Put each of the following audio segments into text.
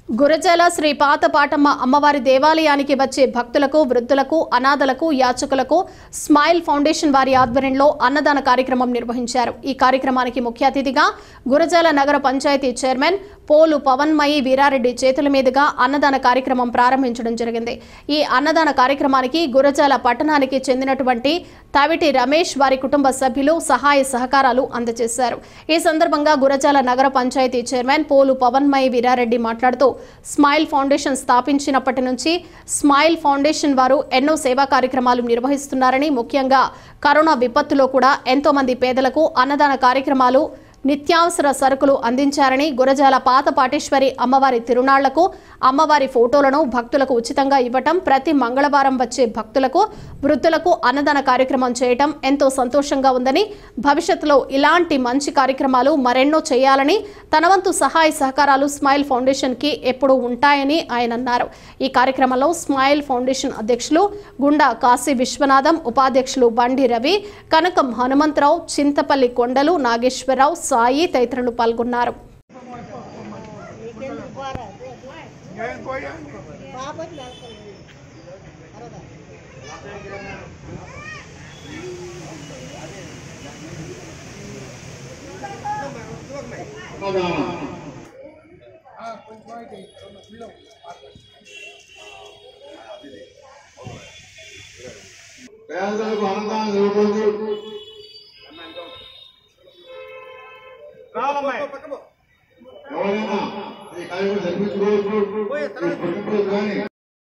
గురజాల శ్రీ పాతపాటమ్మ అమ్మవారి దేవాలయానికి వచ్చే భక్తులకు, వృద్ధులకు, అనాథలకు, యాచకులకు స్మైల్ ఫౌండేషన్ వారి ఆధ్వర్యంలో అన్నదాన కార్యక్రమం నిర్వహించారు। ఈ కార్యక్రమానికి ముఖ్య అతిథిగా గురజాల నగర పంచాయతీ చైర్మన్ పోలు పవన్మయి వీరారెడ్డి చేతుల మీదుగా అన్నదాన కార్యక్రమం ప్రారంభించడం జరిగింది। ఈ అన్నదాన కార్యక్రమానికి గురజాల పట్టణానికి చెందినటువంటి తవిటి రమేష్ వారి కుటుంబ సభ్యులు సహాయ సహకారాలు అందజేశారు। ఈ సందర్భంగా గురజాల నగర పంచాయతీ చైర్మన్ పోలు పవన్మయి వీరారెడ్డి మాట్లాడుతూ స్మైల్ ఫౌండేషన్ స్థాపించినప్పటి నుంచి స్మైల్ ఫౌండేషన్ వారు ఎన్నో సేవా కార్యక్రమాలు నిర్వహిస్తున్నారని, ముఖ్యంగా కరోనా విపత్తులో కూడా ఎంతో మంది పేదలకు అన్నదాన కార్యక్రమాలు, నిత్యావసర సరుకులు అందించారని, గురజాల పాతపాటేశ్వరి అమ్మవారి తిరునాళ్లకు అమ్మవారి ఫోటోలను భక్తులకు ఉచితంగా ఇవ్వటం, ప్రతి మంగళవారం వచ్చే భక్తులకు, వృద్ధులకు అన్నదాన కార్యక్రమం చేయటం ఎంతో సంతోషంగా ఉందని, భవిష్యత్తులో ఇలాంటి మంచి కార్యక్రమాలు మరెన్నో చేయాలని, తన వంతు సహాయ సహకారాలు స్మైల్ ఫౌండేషన్ కి ఎప్పుడూ ఉంటాయని ఆయన అన్నారు। ఈ కార్యక్రమంలో స్మైల్ ఫౌండేషన్ అధ్యక్షులు గుండా కాశీ విశ్వనాథం, ఉపాధ్యక్షులు బండి రవి, కనకం హనుమంతరావు, చింతపల్లి కొండలు, నాగేశ్వరరావు, సాయి తదితరులు పాల్గొన్నారు। పేదలకు అన్నదానం జరుగుతుంది। ఎవరైనా ఈ కార్యక్రమం జరిపించుకోవచ్చు కానీ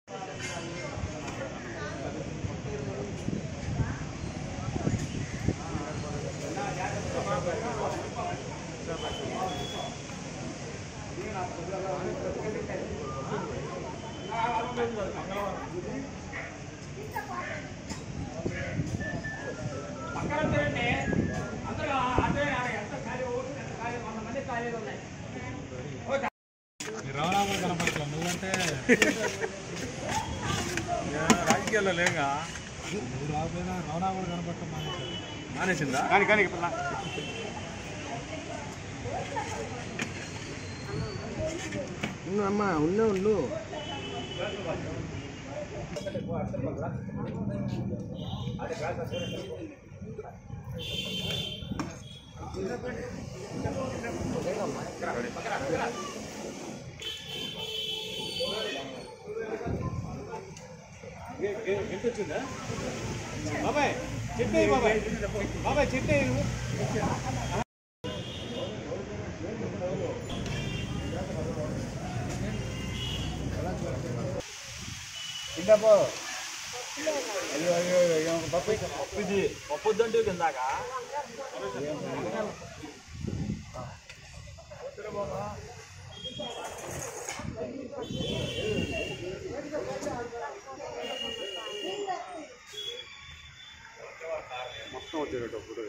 రాజకీయాల్లో లేగా రవాణా కూడా కనపడటం మానేసిందా కానీ అమ్మా ఉండు ఎంతొచ్చిందా బాబాయ్ చెట్టే బాబాయ్ చెట్టే ఇంటపో అయ్యో పప్పుద్దంటే కిందాక మొత్తం వచ్చేటప్పుడు